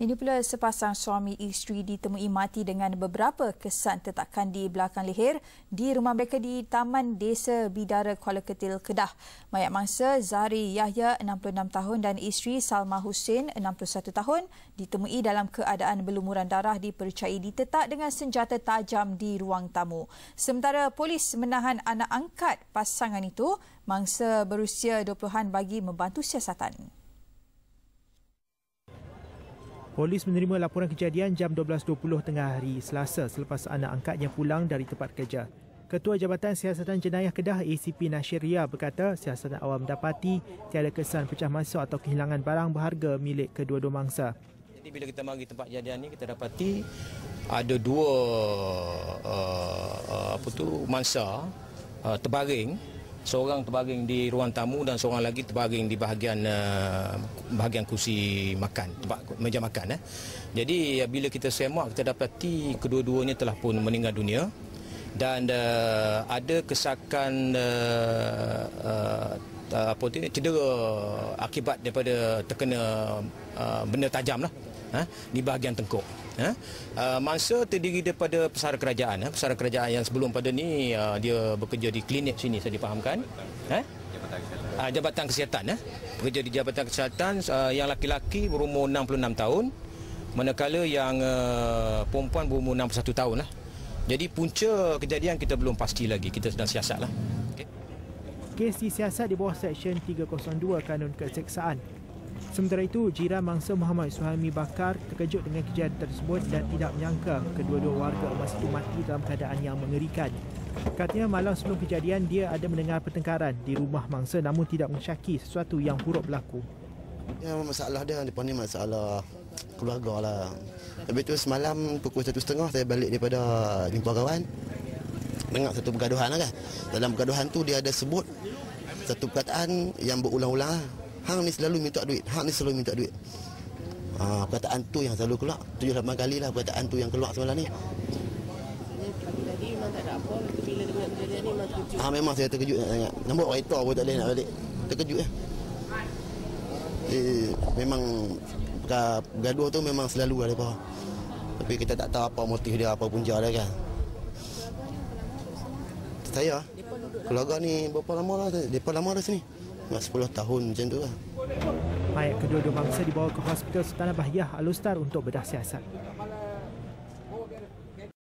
Ini pula sepasang suami isteri ditemui mati dengan beberapa kesan tetakan di belakang leher di rumah mereka di Taman Desa Bidara Kuala Ketil, Kedah. Mayat mangsa Zahri Yahya 66 tahun dan isteri Salma Hussein 61 tahun ditemui dalam keadaan berlumuran darah dipercayai ditetak dengan senjata tajam di ruang tamu. Sementara polis menahan anak angkat pasangan itu, mangsa berusia 20-an bagi membantu siasatan. Polis menerima laporan kejadian jam 12.20 tengah hari Selasa selepas anak angkatnya pulang dari tempat kerja. Ketua Jabatan Siasatan Jenayah Kedah ACP Nashiria berkata siasatan awam dapati tiada kesan pecah masuk atau kehilangan barang berharga milik kedua-dua mangsa. Jadi bila kita mari tempat kejadian ni kita dapati ada dua mangsa terbaring. Seorang terbaring di ruang tamu dan seorang lagi terbaring di bahagian kursi makan, meja makan. Jadi bila kita semak kita dapati kedua-duanya telah pun meninggal dunia dan ada kesakan cedera akibat daripada terkena benda tajam lah di bahagian tengkuk. Mangsa terdiri daripada pesara kerajaan. Pesara kerajaan yang sebelum pada ni dia bekerja di klinik sini saya difahamkan. Jabatan Kesihatan. Bekerja di Jabatan Kesihatan. Yang laki-laki berumur 66 tahun. Manakala yang perempuan berumur 61 tahun. Jadi punca kejadian kita belum pasti lagi. Kita sedang siasat lah. Okay. Kes disiasat di bawah Seksyen 302 Kanun Keseksaan. Sementara itu, jiran mangsa Muhammad Suhaimi Bakar terkejut dengan kejadian tersebut dan tidak menyangka kedua-dua warga emas itu mati dalam keadaan yang mengerikan. Katanya malam sebelum kejadian dia ada mendengar pertengkaran di rumah mangsa namun tidak mensyaki sesuatu yang buruk berlaku. Ya, masalah dia ni masalah keluarga lah. Habis tu semalam pukul 1.30 saya balik daripada jumpa kawan. Dengar satu pergaduhan lah kan. Dalam pergaduhan tu dia ada sebut satu perkataan yang berulang-ulang. Hang ni selalu minta duit, hang ni selalu minta duit. Perkataan tu yang selalu keluar. 7-8 kali lah perkataan tu yang keluar semalam ni. Tadi memang tak ada apa, bila dengar kejadian ni memang terkejut. Memang saya terkejut nak tengok. Nampak kereta pun tak boleh nak balik. Terkejut ya. Memang gaduh tu memang selalu ada apa. Tapi kita tak tahu apa motif dia, apa punca dia kan. Saya, keluarga ni berapa lama dah? Depa lama dah sini. 10 tahun macam tu lah. Mayat kedua-dua mangsa dibawa ke Hospital Sultan Bahiyah Al-Ustar untuk bedah siasat.